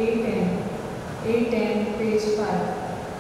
810, page 5.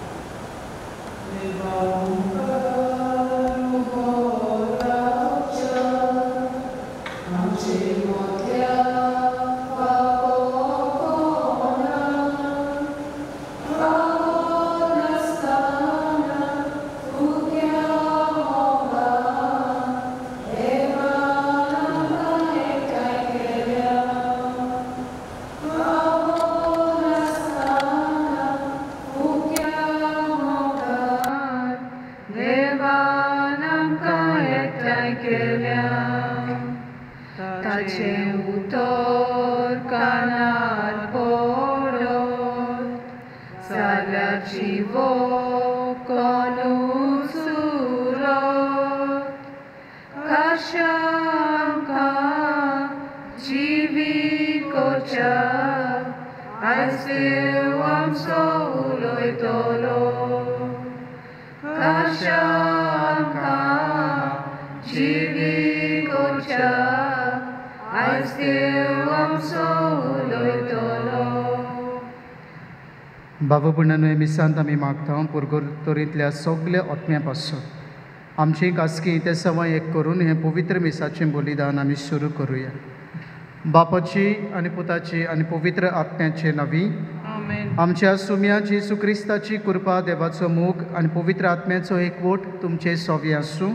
बाबा पुण्णान मिसांत आमी मागता पुर्गोतोरींतल्या सगल्या आत्म्या पासून आमची कासकी ते सवाय एक करून हे पवित्र मिसाचें बलिदान आमी सुरू करुया. बापाची आनी पुताची आनी पवित्र आत्म्याचे नवी आमच्या सुम्या जेजू क्रिस्ताची कृपा देवाचो मोग आनी पवित्र आत्म्याचो एकवट तुमचे सोबे आसूं.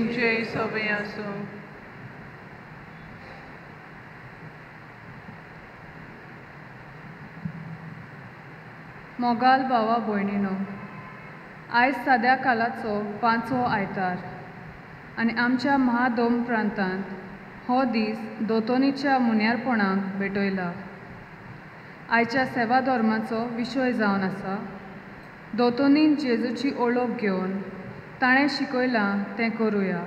मोगाल भावा भयणीनो, आयज साद्या कालाचो 5वो आयतार आनी आमच्या महादोम प्रांतांत हो दीस दोतोनीच्या मुन्यारपणाक भेटयला. आयच्या सेवा धर्माचो विशय जावन आसा. दोतोनीन जेजूची ओळख घेवन ताणें शिकयलां तें करुया.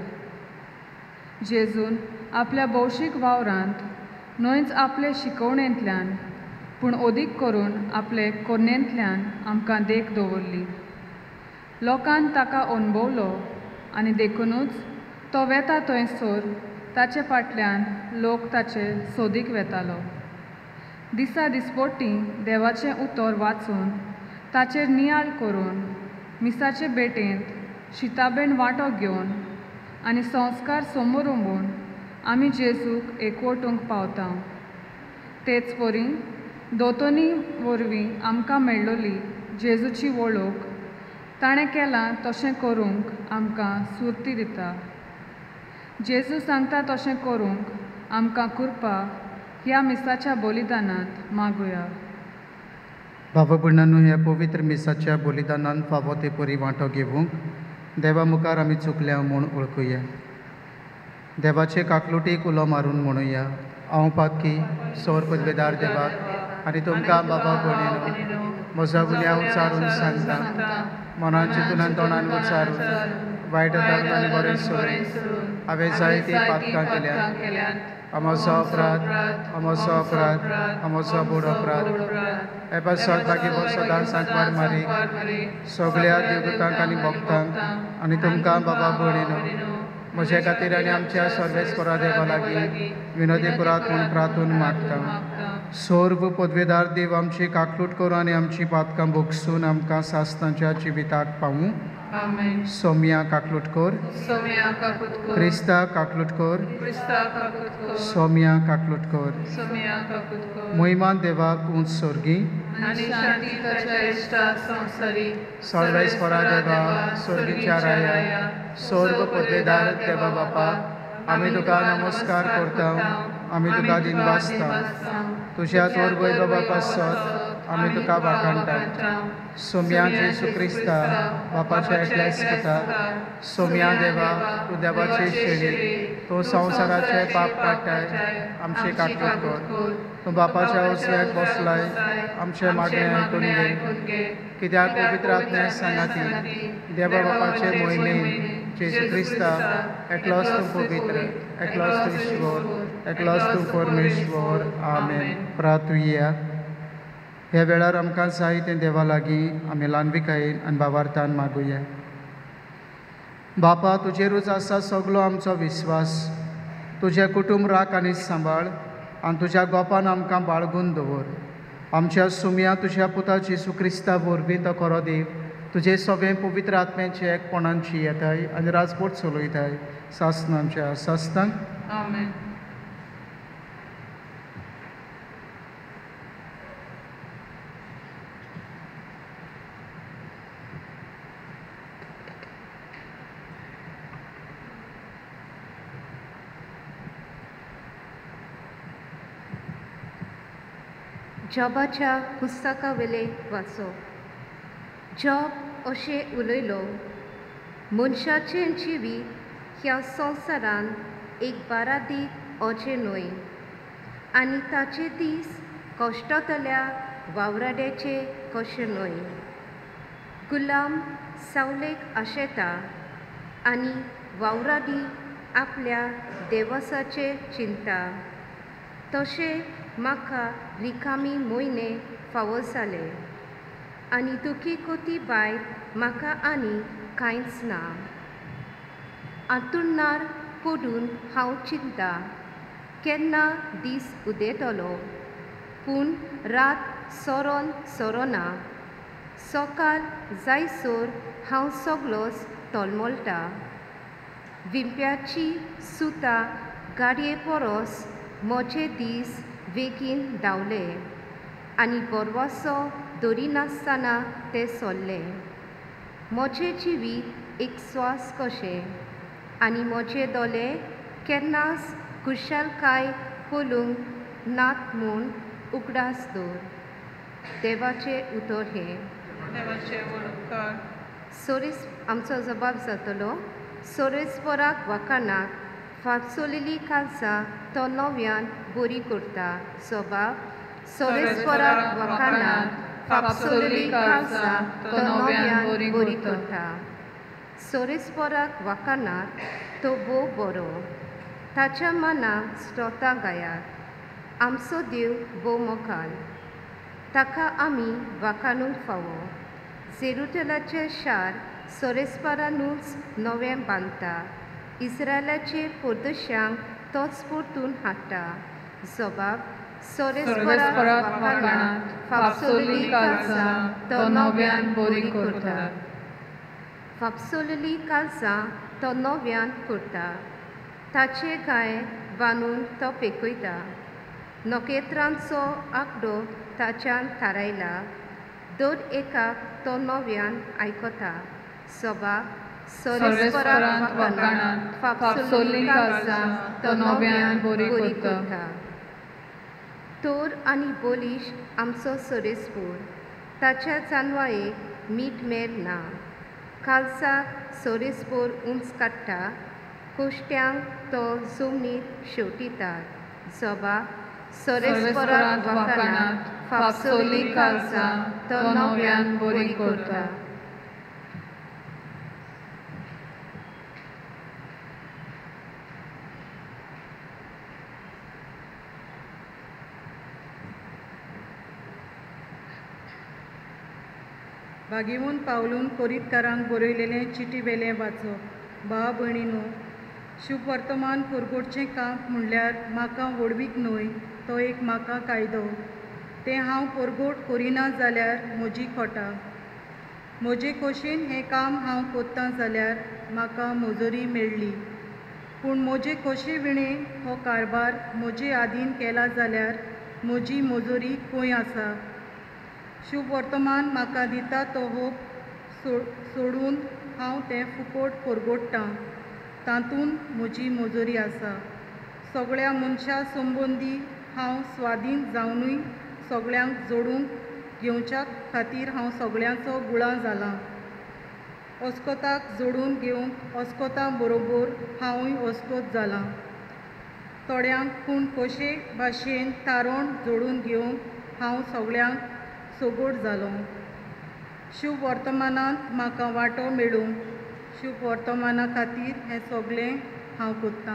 जेजून आपल्या भौशीक वावरांत न्हयच आपले शिकवणेंतल्यान पूण अदीक करून आपले कोन्नेंतल्यान आमकां देख दवरली. लोकान ताका अणभवलो आनी देखूनच तो वेता थंयसर ताचे फाटल्यान लोक ताचे सोदीक वेतालो. दिसा दिसपट्टी देवाचें उतर वाचून ताचेर नियाळ करून मिसाचे भेटेंत शिताबेन वांटो घेवन आनी संस्कार समोर उबून आमी जेजूक एकवटूंक पावता. तेच परी दोतोनी वरवीं आमकां मेळ्ळोली जेजूची वळख ताणें केलां तशें करूंक आमकां सुर्ती दिता. जेजू सांगता तशें करूंक आमकां कृपा ह्या मिसाच्या बलिदानांत मागुया. बाबा पुण्णान ह्या पवित्र मिसाच्या बलिदानांत फावो ते परी वांटो घेवंक देवा मुखार आमी चुकल्या म्हूण वळखुया. देवाचे काकलुटीक उलो मारून म्हणुया, हांव पातकी सौर पदवेदार देवाक आनी तुमकां बाबा भयणीनो म्हज्या गुन्यांव उचारून सांगता, मनान चिंतून तोंडान उचारून वायट धर्म आनी बरें सोडून हांवें जायतीं पातकां केल्यात. म्हजो अपराध म्हजो बूड अपराध. हे पासत बाकी सदांच सांकवार मारी सगळ्या देवदूतांक आनी भक्तांक आनी तुमकां बाबा भयणीनो म्हजे खातीर आनी आमच्या सर्वेस्परा देवा लागीं विनोदी करात म्हूण प्रार्थून मागता. सर्व पदवेदार देव आमची काकलूट करून आनी आमची पातकां भोगसून आमकां सासतांच्या जिविताक पावूं. सोम्या काकलूट कर, क्रिस्ता काकलूट कर, सोम्या काकलूट कर. मोहिमान देवाक उंच सोर्गी सर्वेस्परा देवा सोर्गीच्या राया सर्व पदवेदार देवा बापा आमी तुका नमस्कार करता. आमी तुका दिनवासता. तुज्या चोर वैभवा पासत आमी तुका वाखाणटा. सोम्या जेजू क्रिस्ता बापाच्या एकल्यासपता सोम्या देवा तूं देवाची शेळी, तूं संवसाराचे पाप काडटाय आमची काकलूट कर. तूं बापाच्या ओसऱ्याक बसलाय आमचे मागणें आयकून घे. कित्याक पवित्र आत्म्या सांगाती देवा बापाचे मोहिमेन जेजू क्रिस्ता एकलोच तूं पवित्र, एकलोच तूं ईश्वर, एकलोच तूं परमेश्वर. आमेन. प्रार्थुया. ह्या वेळार आमकां जाय तें देवा लागीं आमी ल्हानविकायेन आनी भावार्थान मागुया. बापा, तुजेरूच आसा सगलो आमचो विस्वास. तुजें कुटूंब राख आनी सांबाळ आनी तुज्या गोपान आमकां बाळगून दवर. आमच्या सुम्या तुझ्या पुता जेसू क्रिस्ता वरवीं तो खरो देव तुझे सगळे पवित्र आत्म्याचे एकपणांची येताय आनी राजकोट चलयताय सासनांच्या सासनांक आमेन. जॉबाच्या पुस्तका वेले वाचो. जॉब अशें उलयलो, मनशाचें जिवीत ह्या संवसारांत एक बारादीक अचें न्हय आनी ताचे दीस कश्टांतल्या वावराड्याचे कशे न्हय. गुलाम सावलेक आशेता आनी वावराडी आपल्या देवासाचे चिंता. तशें म्हाका रिकामी म्हयने फावो जाले आनी दुखी कोती भायर म्हाका आनी कांयच ना. आंतुर्णार पडून हांव चिंता केन्ना दीस उदेतलो, पूण रात सोरोन सोरोना. सकाळ जायसर हांव सगलोच तोलमोलता. विंप्याची सुतां गाडये परस म्हजे दीस बेगीन धांवले आनी बोरवासो दवरिनासतना ते सोल्ले. म्हजें जिवीत एक स्वास कशें आनी म्हजे दोळे केन्नाच खुशालकाय पळोवंक नात म्हूण उगडास दवर. देवाचें उतर हें. सोरेस आमचो जबाब जातलो. सोरेस्पराक वाखाणाक फापसोलेली कालसां तो नव्यान बरी करता. जबाब सोरेस्पराक वाखाणाक फापसोलेली कालसां तो नव्यान बरी करता. सोरेस्पराक वाखाणाक तो भोव बरो. ताच्या मनाक स्तोत्रां गायात. आमचो देव भोव मोगाल. ताका आमी वाखाणूंक फावो. जेरुसलेमाचें शार सोरेस्परानूच नवें बांदता. इस्रायलाचे परदेशांक तोच परतून हाडटा. जबाब सोरेस्पराक वाखाणाक फापसोलेली कालसां तो नव्यान बरी करता. फापसोलेली कालसां तो नव्यान करता. ताचे गाय बांदून तो पेकयता. नोखेत्रांचो आंकडो ताच्यान थारायला. दर एकाक तो नव्यान आयकता. जबाब सोरेस्पराक वाखाणाक फापसोलेली कालसां तो नव्यान बरी करता. तोर आनी बोलीश आमचो सोरेस्पोर. ताच्या जानवायेक मीठ मेर ना. कालसाक सोरेस्पोर उंच काडटा. कोश्ट्यांक तो जमनीर शेवटितात. जबाब सोरेस्पराक वाखाणाक फापसोलेली कालसां तो नव्यान बरी करता. भागिमून पावलून कोरीतकारांक बरयलेलें चिटी वेलें वाचो. भाव भयणीनो, शुभ वर्तमान परगोडचें काम म्हणल्यार म्हाका वडवीक न्हय, तो एक म्हाका कायदो. तें हांव परगोड करिना जाल्यार म्हजी खोटा. म्हजे खोशेन हें काम हांव कोत्तां जाल्यार म्हाका मजुरी मेळ्ळी. पूण म्हजे खोशे विणें हो कारबार म्हजे आदीन केला जाल्यार म्हजी मजुरी खंय आसा. शुभ वर्तमान म्हाका दिता तो होप सोडून हांव तें फुकट परगोडटां. तातूंत म्हजी मजुरी आसा. सगळ्या मनशा संबंदी हांव स्वाधीन जावनूय सगळ्यांक जोडूंक घेवच्या खातीर हांव सगळ्यांचो गुळा जालां. अस्कोताक जोडून घेवंक अस्कोतां बरोबर हांवूय अस्कोत जालां. थोड्यांक पूण कशे भाशेन तारण जोडून घेवंक हांव सगळ्यांक सोगोड जालो. शुभ वर्तमानांत म्हाका वांटो मेळूंक शुभ वर्तमाना खातीर हें सगळें हांव कोत्तां.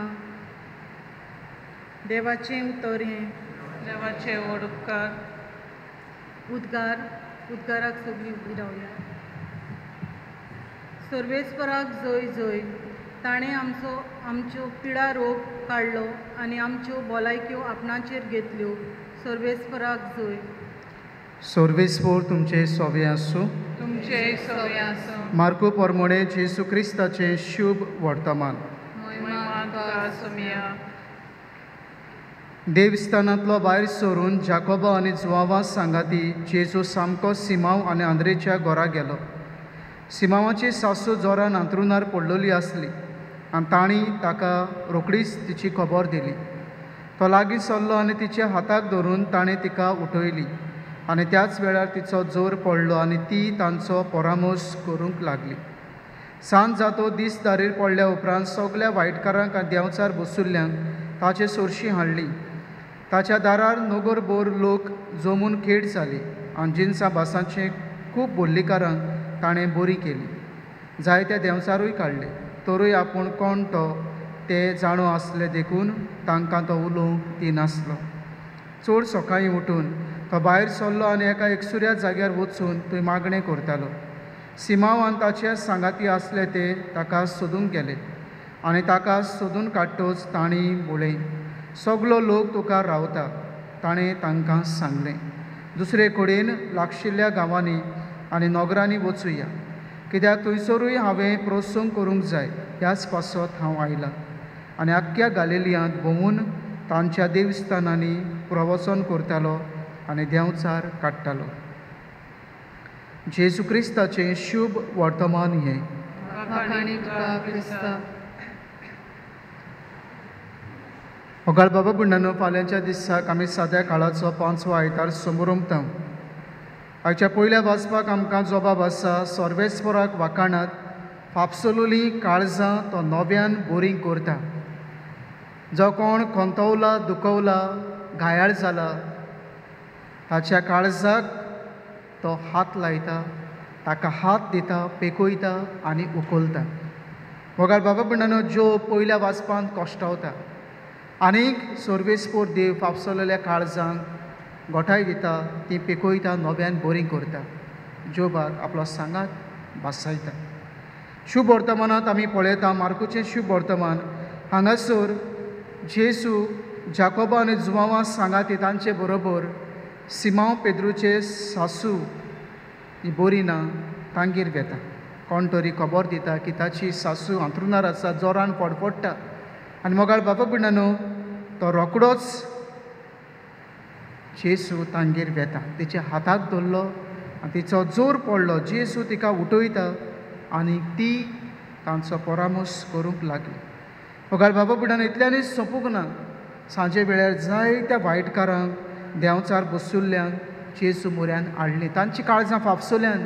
देवाचें उतर हें. देवाचे उपकार. उद्गाराक सगळीं उबी रावया. सर्वेस्पराक जय जय. ताणें आमच्यो पिडा रोग काडलो आनी आमच्यो भलायक्यो आपणाचेर घेतल्यो. सर्वेस्पराक जय. सोर्वेस्पोर तुमचे सोवे आसूं. तुमचे सवे आसूं. मार्को पोरमोणे जेसू क्रिस्ताचें शुभ वर्तमान. महिमा तुका सोमिया. देवस्थानांतलो भायर सरून जाकोबा आनी जुआंवा सांगाती जेजू सामको सिमांव आनी आंद्रेच्या घरा गेलो. सिमांवाची सासू जोरान अंथरुणार पडलेली आसली आनी तांणी ताका रोखडीच तिची खबर दिली. तो लागीं सरलो आनी तिच्या हाताक धरून ताणें तिका उठयली आनी त्याच वेळार तिचो जोर पडलो आनी ती तांचो परामोस करूंक लागली. सांज जातो दीस दारीर पडल्या उपरांत सगल्या वायटकारांक आनी देंवचार बशिल्ल्यांक ताचे सोरशी हाडली. ताच्या दारार नोगरभर लोक जमून खेड जाली आनी जिन्सां भासांचे खूब बोल्लीकारांक ताणें बरी केली. जायते देंवचारूय काडले. तरूय आपूण कोण तो ते जाणो आसले देखून तांकां तो उलोवंक दिनासलो. चड सकाळीं उठून तो भायर सरलो आनी एका एकसुऱ्या जाग्यार वचून थंय मागणें करतालो. सिमांव आनी ताचे सांगाती आसले ते ताका सोदूंक गेले आनी ताका सोदून काडटोच तांणी म्हळें, सगलो लोक तुका रावता. ताणें तांकां सांगलें, दुसरे कडेन लागशिल्ल्या गांवांनी आनी नगरांनी वचुया, कित्याक थंयसरूय हांवें प्रोत्संग करूंक जाय. ह्याच पासत हांव आयलां. आनी आख्ख्या गालिलियांत भोंवून तांच्या देवस्थानांनी प्रवचन करतालो आनी देंवचार काडटालो. जेजू क्रिस्ताचें शुभ वर्तमान हें. वखाणी तुका क्रिस्ता. होगाळ बाबा बुंडानो, फाल्यांच्या दिसाक आमी साद्या काळाचो 5वो आयतार समारंभता. आयच्या पयल्या वाचपाक आमकां जबाब आसा सोर्वेस्पोराक वाखाणात फापसलोली काळजां तो नव्यान बोरीं करता. जो कोण खोंतवला, दुखवला, घायाळ जाला ताच्या काळजाक तो हात लायता, ताका हात दिता, पेकयता आनी उखलता. होगाळ बाबा बुंडानो, जो पयल्या वाचपांत कोश्टावता आनीक सोर्वेस्पोर देव फापसलेल्या काळजांक गोठाय दिता, ती पेकयता, नव्यान बोरीं करता. जोबाक आपलो सांगात भासायता. शुभ वर्तमानांत आमी पळयता मार्कोचें शुभ वर्तमान. हांगासर जेजू जाकोबा आनी जुआंवा सांगाती तांचे बरोबर सिमांव पेद्रूचे सासू ही बरी ना तांगेर वेता. कोण तरी खबर दिता की ताची सासू अंथरुणार आसा, जोरान फडफडटा. आनी मोगाळ बाबा बुंडानो, तो रोखडोच जेजू तांगेर वेता. तिच्या हाताक धरलो आनी तिचो जोर पडलो. जेजू तिका उठयता आनी ती तांचो परामोस करूंक लागली. मोगाळ बाबा बुंडानो, इतल्यानूच सोंपूंक ना. सांजे वेळार जायत्या वायटकारांक, देंवचार बशिल्ल्यांक जेजू म्हऱ्यान हाडली. तांची काळजां फापसल्यान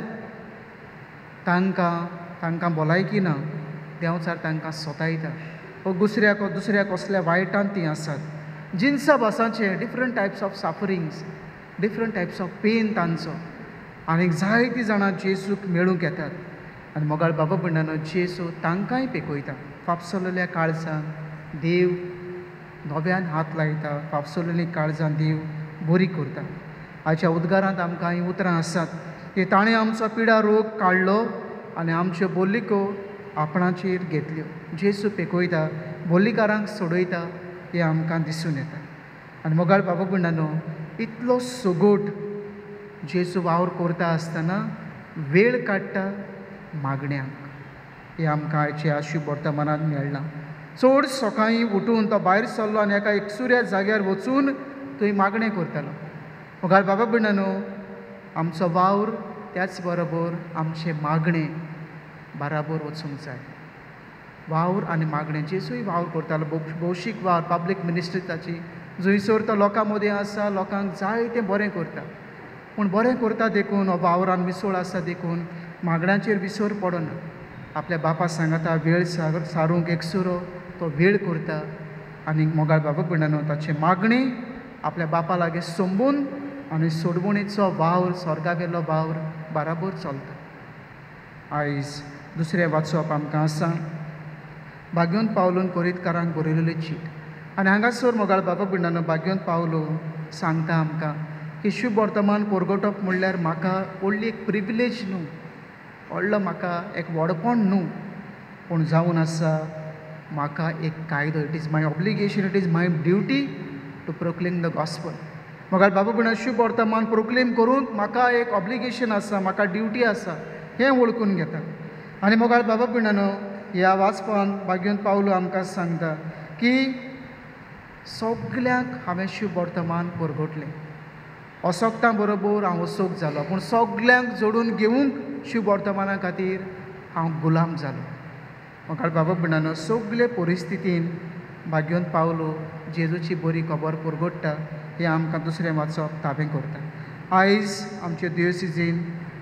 तांकां भलायकी ना. देंवचार तांकां सोतायता. दुसऱ्या कसल्या वायटान तीं आसात. जिन्सां भासांचे different types of sufferings, different types of pain तांचो. आनीक जायतीं जाणां जेजूक मेळूंक येतात. आनी मोगाळ बाबा बुंडानो, जेजू तांकांय पेकयता. फापसलेल्या काळजांक देव नव्यान हात लायता. फापसलेलीं काळजां देव बरी करता. आयच्या उद्गारांत आमकां हीं उतरां आसात की ताणें आमचो पिडा रोग काडलो आनी आमच्यो बोल्लिको आपणाचेर घेतल्यो. जेजू पेकयता, बोल्लीकारांक सोडयता, हें आमकां दिसून येता. आनी मोगाळ बाबा बुंडानो, इतलो सोगोट जेजू वावर करता आसतना वेळ काडटा मागण्यांक. हें आमकां आयच्या शुभ वर्तमानांत मेळना. चड सकाळीं उठून तो भायर सरलो आनी एका एकसुऱ्या जाग्यार वचून थंय मागणें करतालो. मोगाळ बाबा बुंडानो, आमचो वावर त्याच बरोबर आमचे मागणें बराबर वचूंक जाय. वावर आनी मागणें जेजूय वावर करतालो. भौशीक वावर, पब्लीक मिनिस्ट्री ताची. जंयसर तो लोकां मदीं आसा, लोकांक जायतें बरें करता. पूण बरें करता देखून हो वावरान मिसळ आसा देखून मागण्यांचेर विसर पडना. आपल्या बापा सांगता वेळ सारूंक एकसुरो तो वेळ करता. आनी मोगाळ बाबा बुंडानो, ताचे मागणी आपल्या बापा लागीं संबून आनी सोडवणीचो वावर, स्वर्गावेलो वावर बराबर चलता. आयज दुसरें वाचप आमकां आसा भाग्योन पावलून कोरीतकारांक बरयलेली चीट. आनी हांगासर मोगाळ बाबा बुंडानो, भाग्योन पावलो सांगता आमकां की शुभ वर्तमान परगटप म्हणल्यार म्हाका व्हडली एक प्रिविलेज न्हू, व्हडलो म्हाका एक व्हडपण न्हू, पूण जावन आसा म्हाका एक कायदो. It is my obligation, it is my duty to proclaim the gospel. मोगाल बाबा भयण शुभ वर्तमान प्रोक्लेम करून म्हाका एक ऑब्लिगेशन आसा, म्हाका ड्युटी आसा हें वळखून घेता. आनी मोगाल बाबा भयणानो, ह्या वाचपान भाग्योन पावलो आमकां सांगता की सगल्यांक हांवें शुभ वर्तमान परगटलें. अशोकतां बरोबर हांव अशोक जालो, पूण सगल्यांक जोडून घेवंक शुभ वर्तमाना खातीर हांव गुलाम जालो. मोगाल बाबा भयणानो, सगळे परिस्थितीन भाग्योन पावलो जेजूची बरी खबर परगट्टा हें आमकां दुसरें वाचप ताबें करता. आयज आमचे दियोसिसीन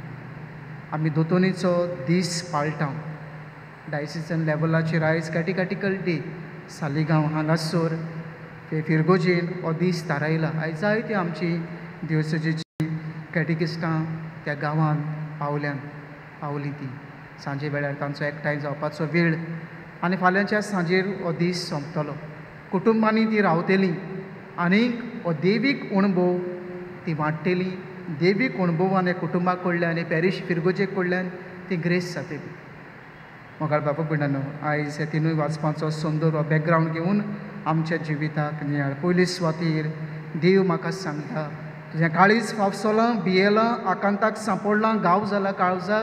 आमी दोतोनीचो दीस पाळटां. डायसिजन लेवलाचेर आयज कॅटिकॅटिकल डे सालिगांव हांगासर फिरगोजेन हो दीस थारायला. आयज जायतीं आमची दियोसिसीची कॅटिकिस्टां त्या गांवांत पावलीं तीं. सांजे वेळार तांचो एकठांय जावपाचो वेळ आनी फाल्यांच्या सांजेर हो दीस सोंपतलो. कुटुंबांनी तीं रावतलीं आनीक हो देवीक अणभव ती वाडटली. देवीक अणभवान हे कुटुंबा कडल्यान आनी पॅरीश फिरगोजे कडल्यान ती ग्रेस जातली. मोगाळ बाबा भयणानो, आयज हे तिनूय वाचपाचो सुंदर हो बॅकग्रावंड घेवन आमच्या जिविताक नियाळ. पयली सुवातेर देव म्हाका सांगता, तुजें काळीज फावसलां भियेलां, आकांताक सांपडलां, गांव जाला काळजाक,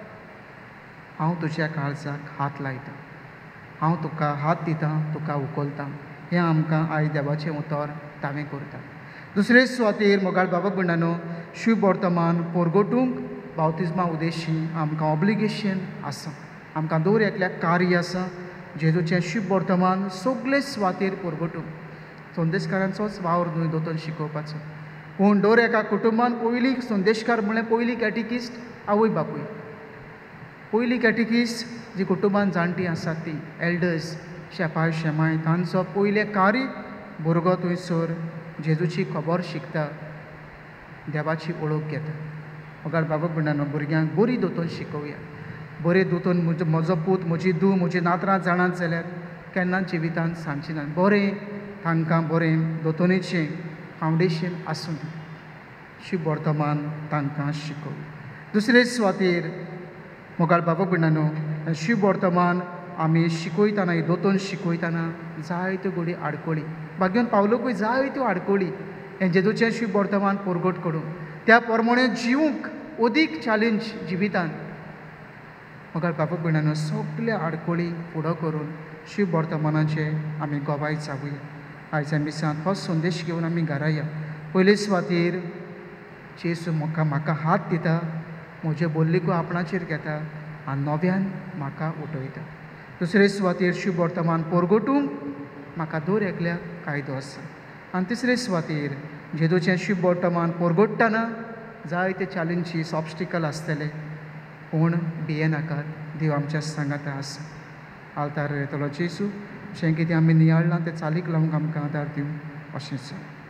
हांव तुज्या काळजाक हात लायतां, हांव तुका हात दितां, तुका उखलतां. हें आमकां आयज देवाचें उतर ताबें करता. दुसरे सुवातेर मोगाळ बाबा भयणानो, शुभ वर्तमान परगटूंक बावतिजमा उद्देशी आमकां ऑब्लिगेशन आसा. आमकां दर एकल्याक कार्य आसा जेजूचें शुभ वर्तमान सगळे सुवातेर परगटूंक. संदेशकारांचोच वावर न्हय दोतोर शिकोवपाचो, पूण दर एका कुटुंबान पयली संदेशकार म्हळ्यार पयली कॅटिकिस्ट आवय बापूय. पयली कॅटिकिस्ट जी कुटुंबान जाणटीं आसात तीं एल्डर्स, शेपाय शेमाय, तांचो पयलें कार्य भुरगो थंयसर जेजूची खबर शिकता, देवाची ओळख घेता. मोगाळ बाबा भयणानो, भुरग्यांक बरी दोतोर शिकोवया. बरे दोतोर म्हजो पूत, म्हजी धूव, म्हजी नातरां जाणात जाल्यार केन्ना जिवितांत सांगची ना. बरें तांकां बरें दोतोनीचें फावंडेशन आसूं दी. शुभ वर्तमान तांकां शिकोव. दुसरे सुवातेर मोगाळ बाबा भयणानो, शुभ वर्तमान आमी शिकोयतना, ही दोतोन शिकोयतना जायत्यो घडी आडकोळी भाग्यान पावलोकूय, जायत्यो आडकोळी हें जेजूचें शुभ वर्तमान परगट करून त्या प्रमाणे जिवूंक अदीक चॅलेंज जिवितांत. मोगाळ बाबा भयणानो, सगळ्या आडकोळी फुडो करून शुभ वर्तमानाचें आमी गोवाय जावुया. आयच्या मिसांत हो संदेश घेवन आमी घरा या. पयले सुवातेर जेजू म्हाका हात दिता, म्हजे बोल्लीकू आपणाचेर घेता आनी नव्यान म्हाका उठयता. दुसरे सुवातेर शुभ वर्तमान परगटूंक म्हाका दर एकल्याक कायदो आसा. आनी तिसरे सुवातेर जेजूचें शुभ वर्तमान परगटतना जायते चॅलेंजीस, ऑब्स्टिकल आसतले, पूण भियेनाकात, देव आमच्या सांगाता आसा. आल्तार येतलो जेजू, जें कितें आमी नियाळ्ळां तें चालीक लावंक आमकां आदार दिवं अशेंच.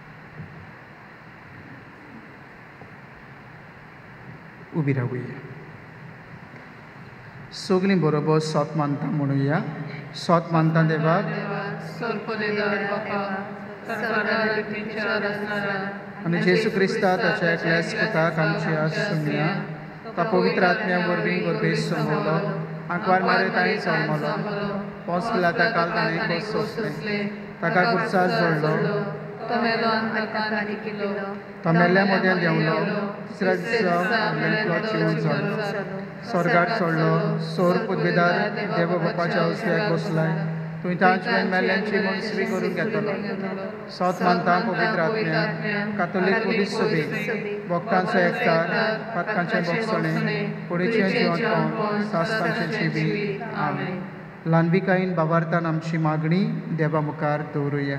उबी रावुया. सगलीं बरोबर सोत मानता म्हणुया. सोत मानता देवाक सोरपोलेदार बापा, सर्वांत रितींच्यार असणारा आनी जेजू क्रिस्ता ताच्या एकल्या पुताक आमची आसुमिया. ता पवित्र आत्म्या वरवीं गर्भेस समोलो, आंकवार मारे तांणी जल्मलो, पोंस पिलाता काल ताणें खोस सोंसले, ताका कुर्सार जोडलो, तो मेलो आनी ताका आनी केलो, तो मेल्ल्या मदें देंवलो, तिसऱ्या दिसा मेल्लो जिवून जालो, स्वर्गाक चडलो, सोर पदवेदार देव बापाच्या उजव्याक बसलाय, थंय तांचे मेल्ल्यांची मनसुबी करून घेतलो. सोत मानता पवित्र आत्म्या, कातोलीक पुलीस सभेक, भक्तांचो एकठार, पातकांचें भक्षणें, फुडेचें जिवंतपण, सासपांचें जिवीत. आमेन. ल्हानविकायेन भावार्थान आमची मागणी देवा मुखार दवरुया.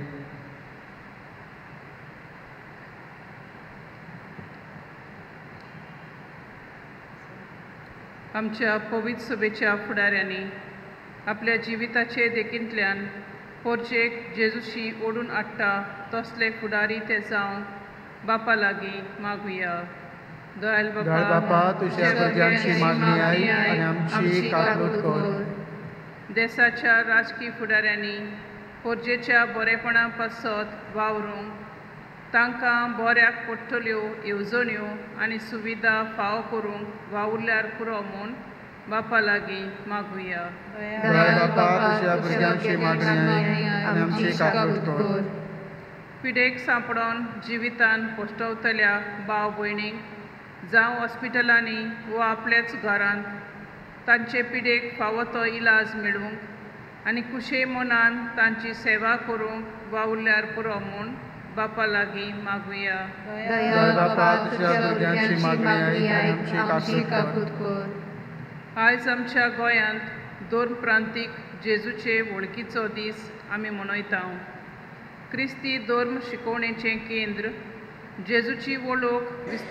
आमच्या पवित्र सभेच्या फुडाऱ्यांनी आपल्या जिविताचे देखींतल्यान पोरचेक जेजूशी ओडून हाडटा तसले फुडारी ते जावन बापा लागीं मागुया. दयाल बापा, तुज्या भुरग्यांची मागणी आयक आनी आमची काकूट कर. देशाच्या राजकीय फुडाऱ्यांनी पोरजेच्या बरेपणा पासत वावरूंक तांकां बऱ्याक पडटल्यो येवजण्यो आनी सुविधा फाव करूंक वावुरल्यार पुरो म्हूण बापा लागीं मागुया. बापा, तुज्या भुरग्यांची मागणी आयक आनी आमची काकूट कर. पिडेक सांपडोन जिवितान पोश्टवतल्या भाव भयणींक जावं हॉस्पिटलांनी वा आपल्याच घरांत तांचे पिडेक फावो तो इलाज मेळूंक आनी कुशे मनान तांची सेवा करूंक वावुरल्यार पुरो म्हूण बापा लागीं मागुया. दयाळ बापा, तुझ्या भुरग्यांची मागणी आयक, आमची काकूट कर. आयज आमच्या गोंयांत 2 प्रांतीक जेजूचे वळखीचो दीस आमी मनयता. क्रिस्ती धर्म शिकोवणेचें केंद्र जेजूची वळख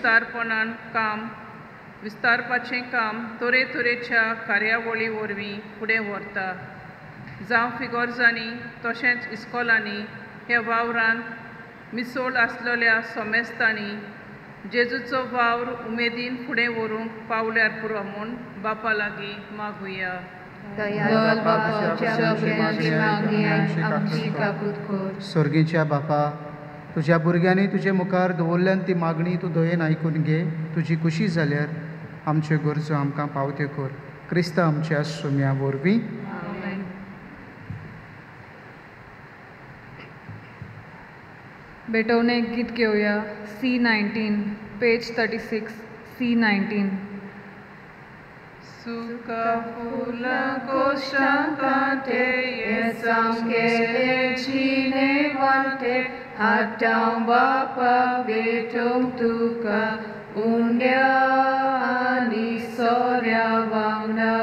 विस्तारपाचें काम तरेतरेच्या कार्यावळी वरवीं फुडें व्हरता. जावं फिगोर्जांनी तशेंच इस्कॉलांनी ह्या वावरांत मिसळ आसलेल्या सोमेस्तांनी जेजूचो वावर उमेदीन फुडें व्हरूंक पावल्यार पुरो म्हूण बापा लागीं मागुया. दयाळ बापा, तुझ्या भुरग्यांची मागणी आयक, आमची काकूट कर. स्वर्गीच्या बापा, तुझ्या भुरग्यांनी तुजे मुखार दवरल्यान ती मागणी तूं दयेन आयकून घे. तुजी खुशी जाल्यार आमच्यो गरजो आमकां पावत्यो कर. क्रिस्त आमच्या सुम्या वरवीं. बेटवणे गीत घेवया. C19, page 36, C19. Suka fula koshakante yesamkele chine vante hatang bapa betung tuka undya ani sorya vangna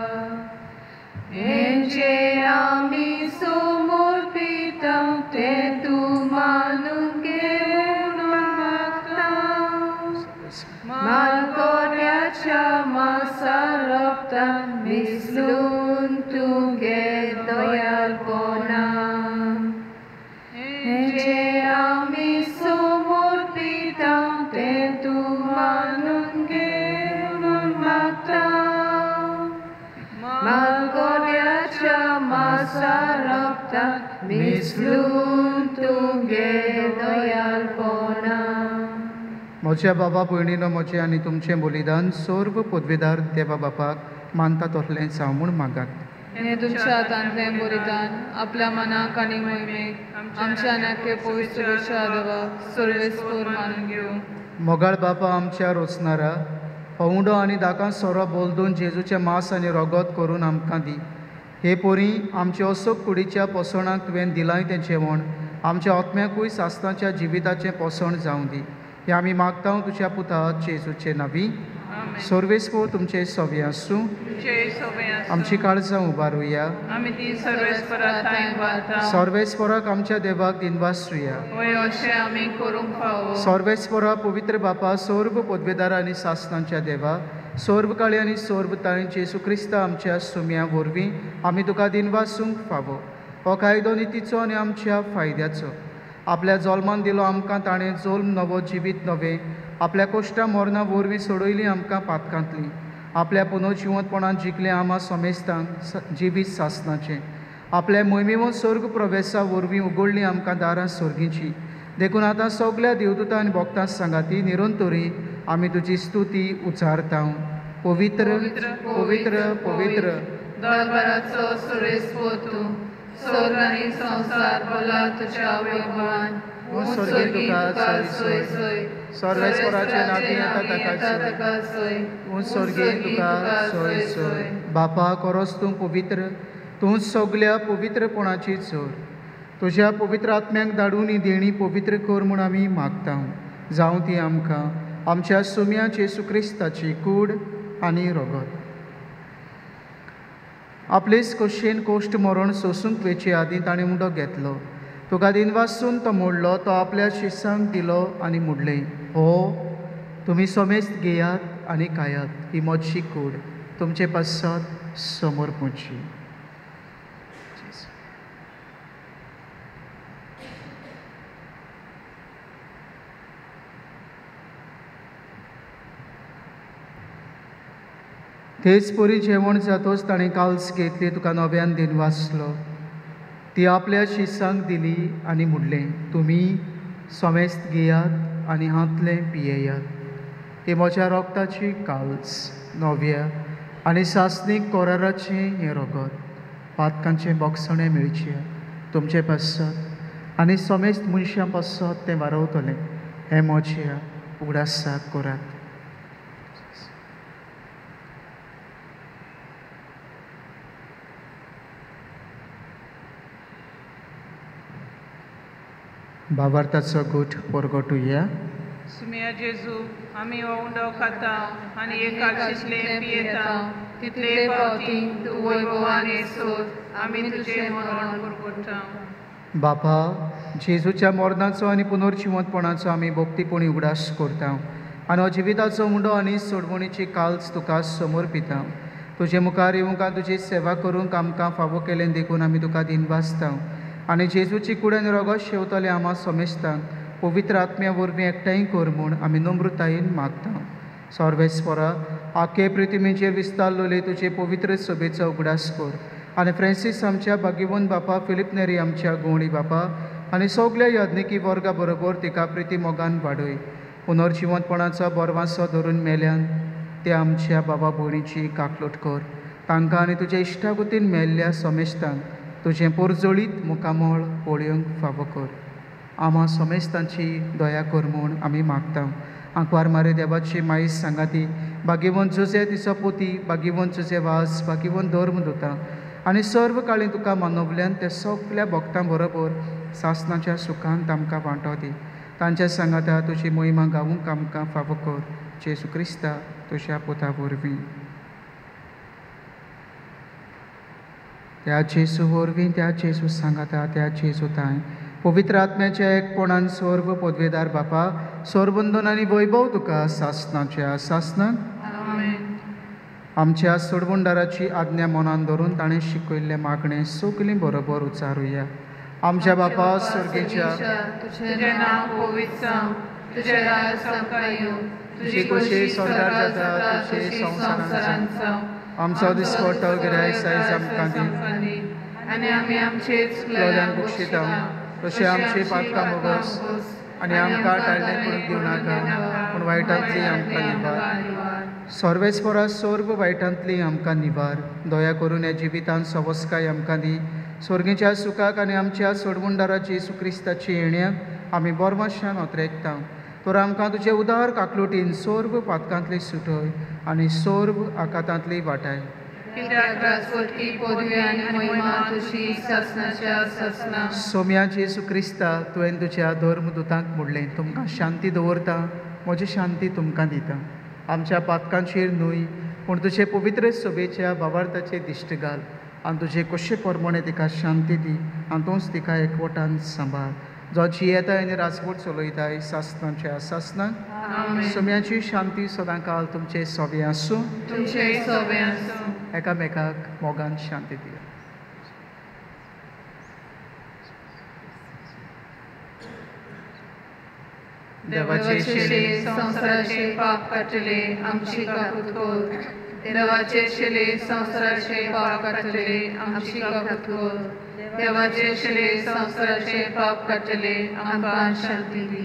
enje ami sumur pitang te tu manungge Malkoryacha masaraptan mislun tuge doyalpona Enje ami sumur pitang te tu manungge nunmakta Malkoryacha masaraptan mislun tuge doyalpona. म्हज्या बाबा भयणीनो, म्हजें आनी तुमचें बलिदान सर्व पदवीदार देवा बापाक मानता तसलें जावं म्हूण मागात. हे तुमच्या हातांतलें बलिदान आपल्या मनाक आनी मोहिमेक आमच्या नाके पवित्र देवा सर्वेस्पर मानून घेवं. मोगाळ बापा, आमच्या रोचणारा पवंडो आनी दाकां सोरो बोलदून जेजूचें मांस आनी रगत करून आमकां दी. हे पोरी आमच्या असोक कुडीच्या पोसणाक तुवें दिलाय तें जेवण आमच्या आत्म्याकूय सासणाच्या जिविताचें पोसण जावं दी. हे आमी मागता तुज्या पुता जेजूचे नांवी. सर्वेस्पर तुमचे सोबे आसूं. आमची काळजां उबारुया. सर्वेस्पराक आमच्या देवाक दिनवासुया. सर्वेस्परा पवित्र बापा, सर्व पदवीदार आनी सासणांच्या देवा, सर्व काळी आनी सर्व ताळी जेजू क्रिस्त आमच्या सुम्या वरवीं आमी तुका दिनवासूंक फावो. हो कायदो नितीचो आनी आमच्या फायद्याचो. आपल्या जल्मान दिलो आमकां ताणें जल्म नवो जिवीत नवें आपल्या कोश्टा मोरना वरवीं सोडयली आमकां पातकांतली. आपल्या पुनर्जिवंतपणान जिखलें आमा समेस्तांक जिवीत सासणाचें. आपल्या मोहिमेवंत स्वर्ग प्रवेशा वरवीं उगडलीं आमकां दारां स्वर्गीचीं. देखून आतां सगल्या देवदूतां आनी भक्तां सांगाती निरंतरी आमी तुजी स्तुती उचारता. पवित्र पवित्र पवित्र दरबाराचो सुरेस्पर तूं, स्वर्ग आनी संसार भला तुज्या वैभवान. स्वर्गी तुका सोय सोय, सर्वेस्पराचे नाती येता ताका सोय. स्वर्गी तुका सोय सोय. बापा, खरोच तूं पवित्र, तूं सगल्या पवित्रपणाची चोर. तुज्या पवित्र आत्म्याक धाडून ही देणी पवित्र कर म्हूण आमी मागता. जावं ती आमकां आमच्या सुम्या जेजू क्रिस्ताची कूड आनी रगत. आपलेच खोशेन कोश्ट मरण सोसूंक वेचे आदीं ताणें उदक घेतलो. तुका दिनवासून तो मोडलो. तो आपल्या शिसांक दिलो आनी मुडलें. हो तुमी समेस्त घेयात आनी खायात. ही म्हजी कूड तुमचे पश्चात समोर पोची. तेच परी जेवण जातोच ताणें काल्स घेतली. तुका नव्यान दिनवासलो. ती आपल्या शिसांक दिली आनी मुडलें. तुमी समेस्त घेयात आनी हातलें पियेयात. ही म्हज्या रोगताची काल्स नव्या आनी सासणीक कोराराचें हें रगत पातकांचें बोगसणें मेळचें तुमचे पश्चात आनी सोमेस्त मनशां पासत तें वारोवतलें हें म्हज्या उगडासाक करात. भावार्थाचो गोठ परगटुया. सुमिया जेजू आमी हो उंडो खाता आनी एकाशीतलें पियेता तितले पावती तूं वैभवान येसोत आमी तुजें मरण परगटा. बापा, जेजूच्या मरणाचो आनी पुनर्जिवंतपणाचो आमी भक्तीपणी उगडास करता आनी हो जिविताचो उंडो आनी सोडवणीची काल्च तुका समर्पिता. तुजे मुखार येवंक आनी तुजी सेवा करूंक आमकां फावो केलें देखून आमी तुका दिनवासता आनी जेजूची कुडीन रगत शेवतले आमा समेस्तांक पवित्र आत्म्या वरवीं एकठांय कर म्हूण आमी नम्रतायेन मागता. सर्वेस्परा, आखे पृथ्वीचेर विस्तारलोले तुजे पवित्र सभेचो उगडास कर आनी फ्रांसीस आमच्या भाग्यवंत बापा, फिलीप नेरी आमच्या गवळी बापा आनी सगल्या याज्ञिकी वर्गा बरोबर तिका प्रिती मोगान वाडय. पुनर्जिवंतपणाचो बोरवांसो धरून मेल्यान ते आमच्या बाबा भयणीची काकलूट कर. तांकां आनी तुज्या इश्टागतीन मेल्ल्या समेस्तांक तुजें पोरजोळीत मुखामळ पळोवंक फावो कर. आमा समेस्तांची दया कर म्हूण आमी मागता. आंकवार मारे देवाची माईस सांगाती, भाग्यवंत जोजे तिचो पोती, भाग्यवंत जोजे वास, भाग्यवंत धर्मदूता आनी सर्व काळी तुका मानवल्यान ते सगल्या भक्तां बरोबर सासणाच्या सुखांत आमकां वांटो दी. तांच्या सांगाता तुजी महिमा गावूंक आमकां फावो कर. जेजू क्रिस्ता तुज्या पुता वरवीं. त्या जेजू वरवीं, त्या जेजू सांगाता, त्या जेजू ताय पवित्र आत्म्याच्या एकपणान सर्व पदवेदार बापा, सोरबंदन आनी वैभव तुका सासणाच्या सासणाक आमच्या सोडवणदाराची आज्ञा मनान धरून ताणें शिकयल्लें मागणें सगलीं बरोबर उच्चारुया. आमच्या बापा स्वर्गीच्या, तुझें नांव पवित्र जावं, तुजें राज आमकां येवं, तुजी कशी स्वर्गार जाता तशी संवसारांत जावं. आमचो दिसपट्टो गिरायक आयज आमकां दी आनी आमी आमचे चुकलेल्यांक बक्षिता तशें आमची पातकां मोगस आनी आमकां टाळणें करूंक दिवं नाका पूण वायटांतली आमकां निवार. सर्वेस्परा सर्व वायटांतली आमकां निवार. दया करून ह्या जिवितांत सवस्काय आमकां दी. स्वर्गीच्या सुखाक आनी आमच्या सोडवणदारा जेजू क्रिस्ताची येण्याक आमी बोरमाशान ओतरेकता. तर आमकां तुजे उदार काकलुटीन सर्व पातकांतली सुटय आनी सर्व आकांतांतली वाटाय. कित्याक राजवटी, पदवी आनी महिमा तुजी सासणाच्या सासना. सोम्या जेजू क्रिस्ता, तुवें तुज्या धर्मदुतांक म्हणलें, तुमकां शांती दवरता, म्हजी शांती तुमकां दिता. आमच्या पातकांचेर न्हय पूण तुजे पवित्र सभेच्या भावार्थाचेर दिश्ट घाल आनी तुजे कशे प्रमाणे तिका शांती दी आनी तूंच तिका एकवटान सांबाळ. जो जियेताय आनी राजवट चलयताय सासणाच्या सासनाक सोम्याची शांती सदां काल तुमचे सोबे आसूं. तुमचे सोबे आसूं. एकामेकाक मोगान शांती दिया. देवाचे शेले संवसाराचे पाप काटले आमची काकूत कर. देवाचे शेले संवसाराचे पाप काटले आमची काकूत कर. देवाचे शेले संवसाराचे पाप काटले आमकां शांती दी.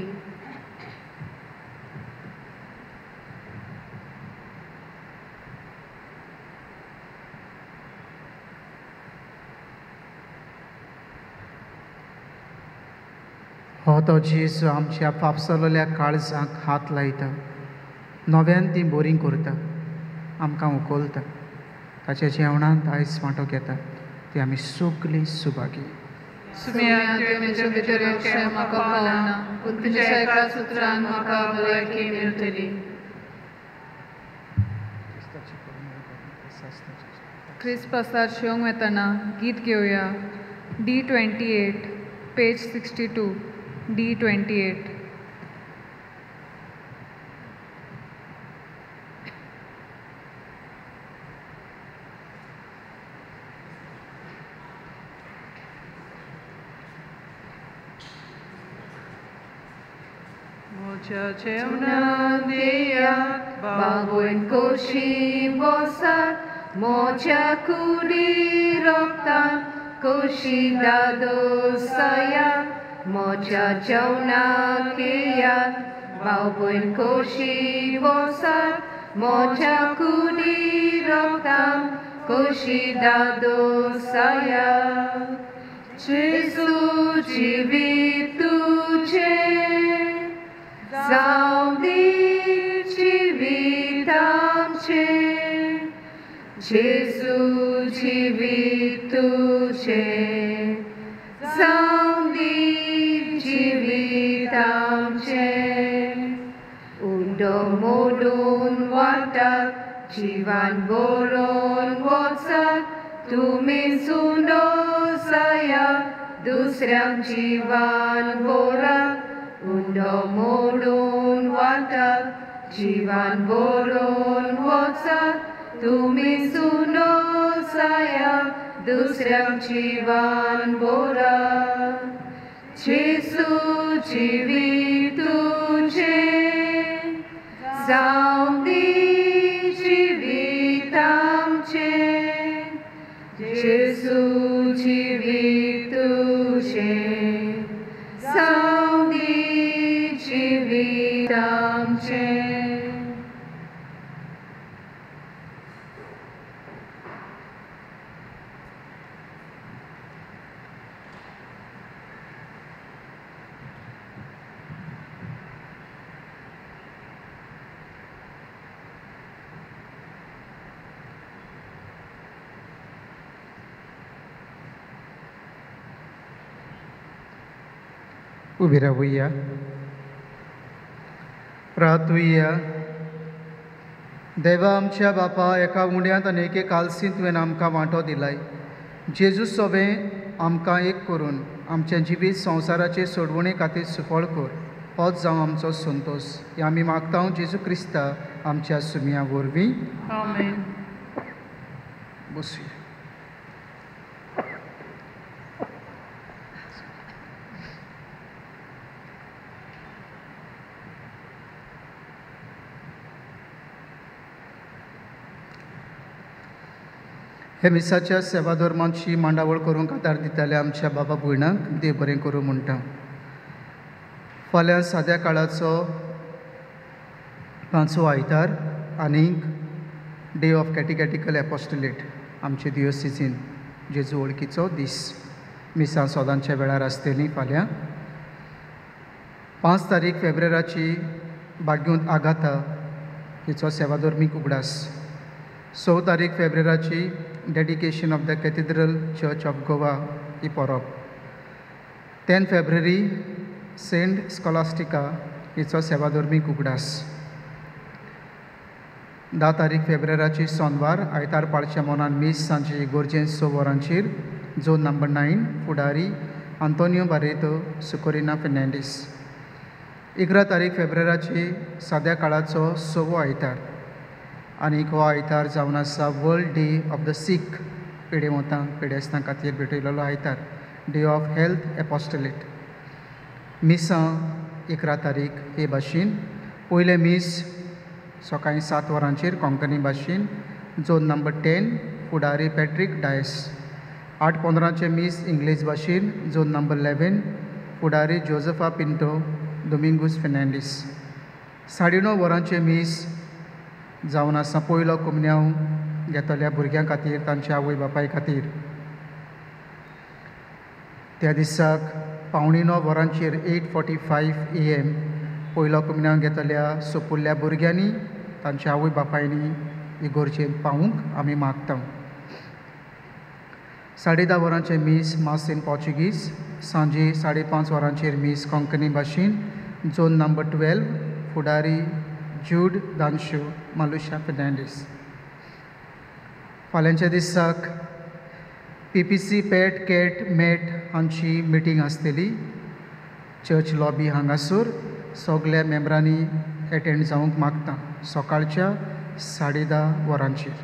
हो तो जेजू आमच्या पापसलोल्या काळजांक हात लायता, नव्यान ती बोरीं करता, आमकां उखलता. ताच्या जेवणांत आयज वांटो घेता ती आमी सगळीं सुभागी. सुमिया तुवें म्हजे भितर येवचें म्हाका फावना, पूण तुज्या एका सुत्रान म्हाका भलायकी मेळटली. क्रिस्पासार शेवंक वेताना गीत घेवया. D28 page 62. D28. म्हज्या जेवणांत दियात बागोयन कोशी बोसात, मोच्या कुडी रोखतान कोशी दादो सायात. मोच्या जेवणाक येयात, भाव भयण कोशी बोसात, मोच्या कुडी रोखतान कोशी दादो सायात. जेजू जिवीत तुझे जावं दी जिवीत आमचे जेजू जिवीत तुझे जावं दी जिवीत आमचे उंडो मोडून वाटात जिवान बरोवन वचत तुमी सुनो साया दुसऱ्यांक जिवान बोरात उंडो मोडून वाटात जिवान बरोवन वचत तुमी सुनो साया दुसऱ्यांक जिवान बोरात जेजू जिवीत तुझे जावं दी जिवीत आमचे जेजू जिवीत तुझे जावं दी जिवीत आमचे उबी रावुया प्रार्थुया देवा आमच्या बापा एका उंड्यांत आनी एके कालसींत तुवें आमकां वांटो दिलाय जेजू सोबें आमकां एक करून आमचें जिवीत संवसाराचे सोडवणे खातीर सुफळ कर होच जावं आमचो संतोश हें आमी मागता जेजू क्रिस्ता आमच्या सुमया वरवीं आमेन. बसुया. हे मिसाच्या सेवा धर्मांची मांडावळ करूंक आदार दिताले आमच्या बाबा भयणांक देव बरें करूं म्हणटा. फाल्यां साद्या काळाचो 5वो आयतार आनीक डे ऑफ कॅटिकॅटिकल एपोस्टोलेट आमचे दियोसिसीन जेजू वळखीचो दीस मिसां सोदांच्या वेळार आसतली. फाल्यां 5 तारीख फेब्रुवारीची बाग्युंत आगाथा हिचो सेवाधर्मीक उगडास. 6 तारीख फेब्रुवारीची dedication of the cathedral church of Goa ही परब. 10 फेब्रुवारी सेंट स्कॉलास्टिका हिचो सेवाधर्मीक उगडास. 10 तारीख फेब्रुवारीची सोनवार आयतार पाळच्या मोनान मीस सांजे इगोर्जेन 6 वरांचेर झोन नंबर 9 फुडारी आंतोनियो बारेतो सुकोरिना फेर्नांडीस. 11 तारीख फेब्रुवारीची साद्या काळाचो 6वो आयतार आनीक हो आयतार जावन आसा world day of the sick पेडेवतांक पेडेस्तां खातीर भेटयलेलो आयतार डे ऑफ हेल्थ एपोस्टोलेट. मिसां 11 तारीख हे भाशेन पयले मीस सकाळीं 7 वरांचेर कोंकणी भाशेन झोन नंबर 10 फुडारी पॅट्रीक डायस. 8:15 मीस इंग्लीश भाशेन झोन नंबर 11 फुडारी जोझफा पिंटो दोमिंगूस फेर्नांडीस. 9:30 वरांचे मीस जावन आसा पयलो कुमन्यांव घेतल्या भुरग्यां खातीर तांच्या आवय बापाय खातीर. त्या दिसाक 9:15 वरांचेर 8:45 AM पयलो कुमन्यांव घेतल्या सोपुल्ल्या भुरग्यांनी तांच्या आवय बापायनी इगोर्जेन पावूंक आमी मागता. 10:30 वरांचे मीस मास इन पोर्चुगीज. सांजे 5:30 वरांचेर मीस कोंकणी भाशेन झोन नंबर 12 फुडारी जूड दानशू मालुशा फेर्नांडीस. फाल्यांच्या दिसाक PPC पेट कॅट मेट हांची मिटींग आसतली चर्च लॉबी हांगासर. सगळ्या मेंबरांनी एटेंड जावंक मागता सकाळच्या 10:30 वरांचेर.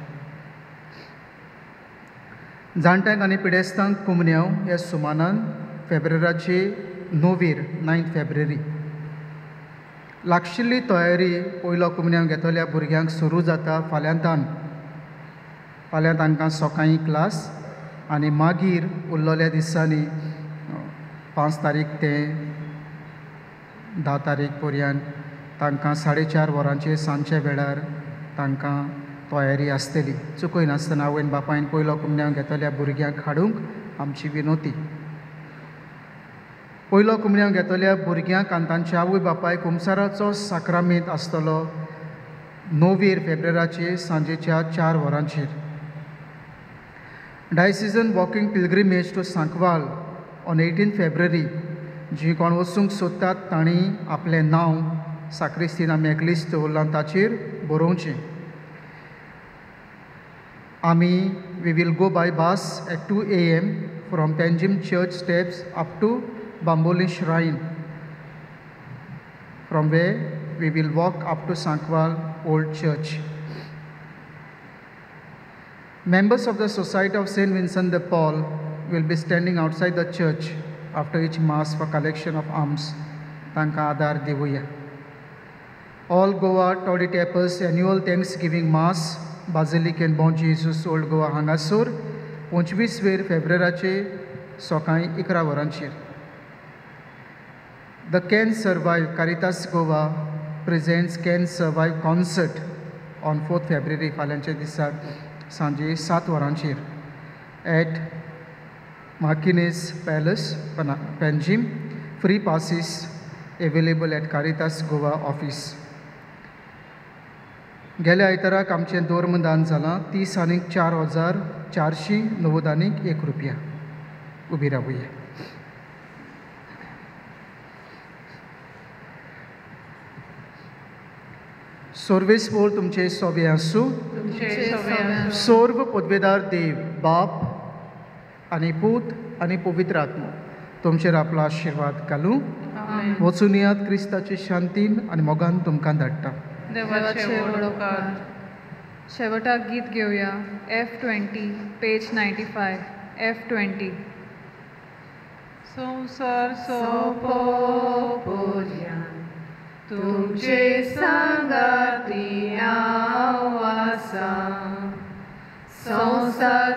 जाणट्यांक आनी पिडेस्तांक कुमन्यांव ह्या सुमानान फेब्रुवारीचे 9 फेब्रुवारी. लागशिल्ली तयारी पयलो कुमन्यांव घेतल्या भुरग्यांक सुरू जाता फाल्यांतान. फाल्यां तांकां सकाळीं क्लास आनी मागीर उरलेल्या दिसांनी 5 तारीख ते 10 तारीख पर्यंत तांकां 4:30 वरांचेर सांजच्या वेळार तांकां तयारी आसतली. चुकय नासतना आवयन बापायन पयलो कुमन्यांव घेतल्या भुरग्यांक हाडूंक आमची विनोती. पयलो कुमऱ्यांव घेतलेल्या भुरग्यांक आनी तांच्या आवय बापायक कुमसाराचो साक्रामेंत आसतलो 9 फेब्रुवाराचे सांजेच्या 4 वरांचेर. Diocesan walking pilgrimage to Sancoale on 18 फेब्रुवारी. जी कोण वचूंक सोदतात तांणी आपलें नांव साक्रिस्तीन आमी एकलिस्ट दवरलां ताचेर बरोवचें. We will go by bus at 2 a.m. from Penjim Church steps up to Bamboli Shrine, from where we will walk up to Sankwal Old Church. Members of the Society of St. Vincent de Paul will be standing outside the church after each mass for collection of alms. Tanka Adar Devuya. All Goa Toddy Tappers annual Thanksgiving Mass Basilica and Bon Jesus Old Goa Hangasur 25 फेब्रुवाराचे सकाळीं 11 वरांचेर. The Can Survive Caritas Goa presents Can Survive concert on 4th February फाल्यांच्या दिसाक सांजे 7 वरांचेर at Marquines Palace, Penjim. Free passes available at Caritas Goa office. गेल्या आयताराक आमचें दोर्मदान जालां 30,04,491 रुपया. उबी रावुया. सोर्वेस पोळ तुमचे सोबे आसूं. सोर्व पदवेदार देव बाप आनी पूत आनी पवित्र आत्मा तुमचेर आपलो आशिर्वाद घालूं. वचून येयात क्रिस्ताचे शांतीन आनी मोगान तुमकां धाडटा. देवाचे वडोवकार. शेवटाक गीत घेवया. F20 page 95. F20. संसार सोंपोपर्यंत तुमचे सांगाती हांव आसां. संसार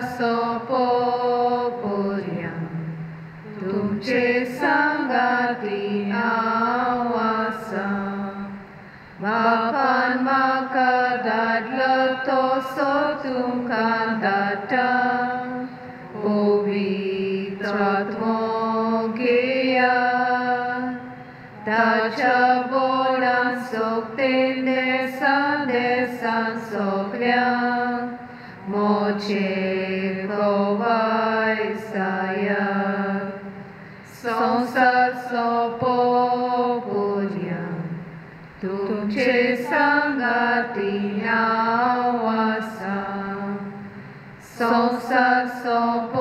सोंपोपर्यंत तुमचे सांगाती हांव आसां. बापान म्हाका धाडलो तसो तुमकां धाडटा. पवित्र आत्मो घेयात. ताच्या बोडान सोगतेन देसान सोगल्यांक मोचे कोवाय सायात. संसार सोंपोपर्यंत तुमचे सांगाती हांव आसां. संसार सोंप